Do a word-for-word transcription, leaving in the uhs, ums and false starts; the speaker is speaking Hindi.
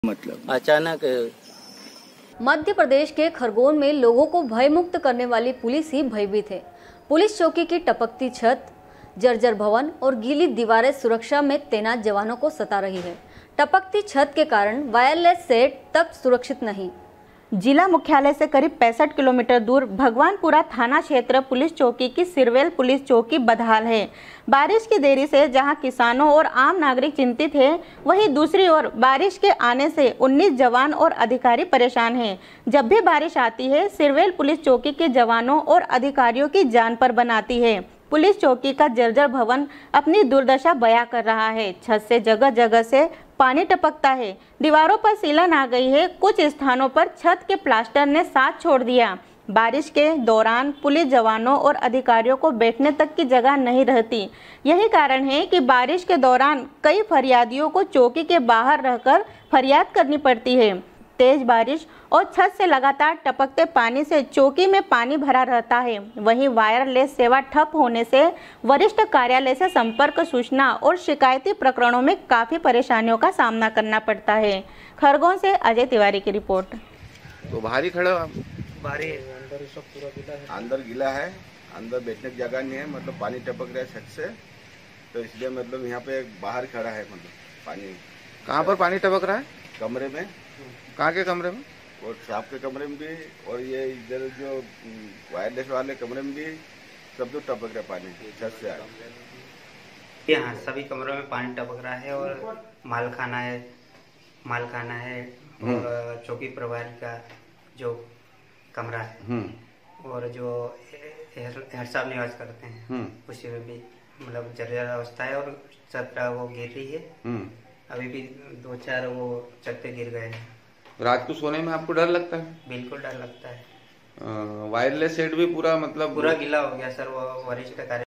मतलब अचानक मध्य प्रदेश के खरगोन में लोगों को भयमुक्त करने वाली पुलिस ही भयभीत है। पुलिस चौकी की टपकती छत, जर्जर भवन और गीली दीवारें सुरक्षा में तैनात जवानों को सता रही है। टपकती छत के कारण वायरलेस सेट तक सुरक्षित नहीं। जिला मुख्यालय से करीब पैंसठ किलोमीटर दूर भगवानपुरा थाना क्षेत्र पुलिस चौकी की सिरवेल पुलिस चौकी बदहाल है। बारिश की देरी से जहां किसानों और आम नागरिक चिंतित हैं, वहीं दूसरी ओर बारिश के आने से उन्नीस जवान और अधिकारी परेशान हैं। जब भी बारिश आती है, सिरवेल पुलिस चौकी के जवानों और अधिकारियों की जान पर बनाती है। पुलिस चौकी का जर्जर भवन अपनी दुर्दशा बयां कर रहा है। छत से जगह जगह से पानी टपकता है, दीवारों पर सीलन आ गई है, कुछ स्थानों पर छत के प्लास्टर ने साथ छोड़ दिया। बारिश के दौरान पुलिस जवानों और अधिकारियों को बैठने तक की जगह नहीं रहती। यही कारण है कि बारिश के दौरान कई फरियादियों को चौकी के बाहर रहकर फरियाद करनी पड़ती है। तेज बारिश और छत से लगातार टपकते पानी से चौकी में पानी भरा रहता है। वहीं वायरलेस सेवा ठप होने से वरिष्ठ कार्यालय से संपर्क, सूचना और शिकायती प्रकरणों में काफ़ी परेशानियों का सामना करना पड़ता है। खरगोन से अजय तिवारी की रिपोर्ट। तो भारी खड़ा भारी अंदर सब पूरा गीला है, अंदर गीला है, अंदर बैठने की जगह नहीं है, मतलब पानी टपक रहा है छत से, तो इसलिए मतलब यहाँ पे बाहर खड़ा है। मतलब पानी कहाँ पर पानी टपक रहा है? कमरे में, कहाँ के कमरे में? और साहब के कमरे में भी, और ये इधर जो वायरलेस वाले कमरे में भी, सब जो टपक रहा है पानी छत से। यहाँ सभी कमरों में पानी टपक रहा है और माल खाना है माल खाना है और चौकी प्रभारी का जो कमरा है और जो हेड साहब निवास करते हैं उसी में भी मतलब जर्जर अवस्था है और छत वो गिर रही है। अभी भी दो चार वो छत पे गिर गए हैं। रात को सोने में आपको डर लगता है? बिल्कुल डर लगता है। वायरलेस सेट भी पूरा मतलब पूरा गीला हो गया सर। वो वरिष्ठ कार्य